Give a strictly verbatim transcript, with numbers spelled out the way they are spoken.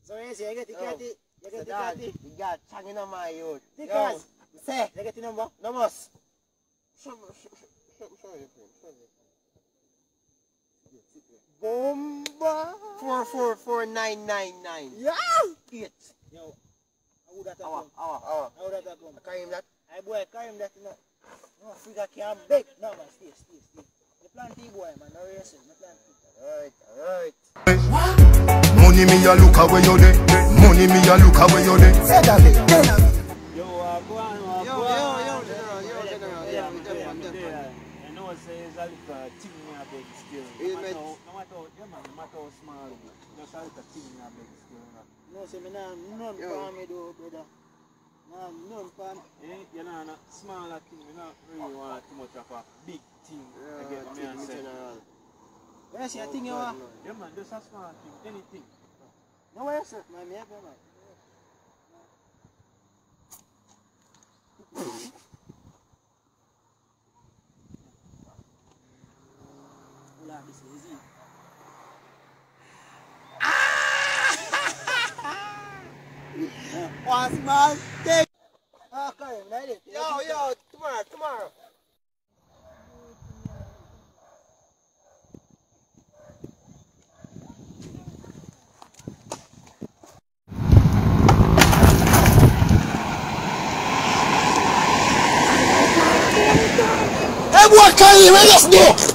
So you say you get the catty, you get the catty. You got changing on my youth. Because, say, you get the number? no must. Show me, show me, show me, show me. Bomba. Four four four nine nine nine. Yeah. Eight. Yo, how would that Hour, come? hour, hour. How would that come? Carry him that. I boy, carry him that you know. No, Africa can't beg. No man, stay, stay, stay. You plant tea boy man, no racing, no plant tea. Alright, alright. Money me a look away you there. Money me a look away you there. Say that again. Yo, uh, go on, uh, Yo, go yo, on. yo, general, yo, general, yeah, I'm yeah, there, yeah, I'm yeah. there. I know it's a little thing in your big skill. No matter how, no matter how, yeah man, no matter how small it is, just a little thing in your big skill. No, say me nah, none for me though, brother. Nah, none for me. Eh, you know, a smaller thing, you not really want too much of a big thing. Yeah, Again, me thing and in say. general. Where's your thing you want? Yeah man, just a small thing, anything. No, where's it? Man, me have man. This is easy. One small thing. Ah, okay, like it. Yo, yo, tomorrow, tomorrow. Hey, what can you do?